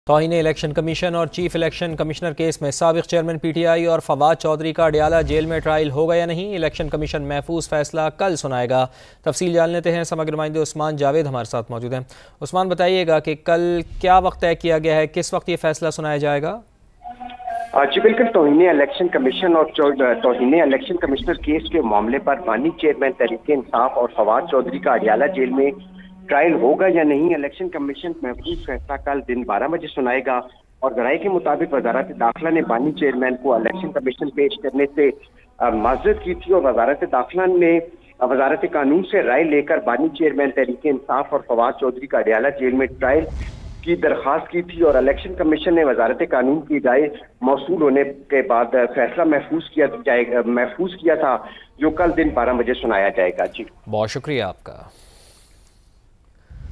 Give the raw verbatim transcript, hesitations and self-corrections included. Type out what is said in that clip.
तौहीन election commission और chief election commissioner case में साबिक चेयरमैन पीटीआई और फवाद चौधरी का अडयाला जेल में ट्रायल होगा या नहीं, इलेक्शन कमीशन महफूज फैसला कल सुनाएगा। तफसील जान लेते हैं, समग्र नुमाइंदे उस्मान जावेद हमारे साथ मौजूद हैं। उस्मान, बताइएगा कि कल क्या वक्त तय किया गया है, किस वक्त ये फैसला सुनाया जाएगा? जी बिल्कुल, तौहीन इलेक्शन कमीशन और तौहीन इलेक्शन कमिश्नर केस के मामले पर बानी चेयरमैन तहरीक इंसाफ और फवाद चौधरी का अडयाला जेल में ट्रायल होगा या नहीं, इलेक्शन कमीशन महफूज फैसला कल दिन बारह बजे सुनाएगा। और जराये के मुताबिक वजारत दाखिला ने बानी चेयरमैन को इलेक्शन कमीशन पेश करने से माजरत की थी और वजारत दाखिला ने वजारत कानून से राय लेकर बानी चेयरमैन तहरीक इंसाफ और फवाद चौधरी का अडयाला जेल में ट्रायल की दरख्वास्त की थी और इलेक्शन कमीशन ने वजारत कानून की राय मौसूल होने के बाद फैसला महफूज किया जाएगा महफूज किया था, जो कल दिन बारह बजे सुनाया जाएगा। जी बहुत शुक्रिया आपका।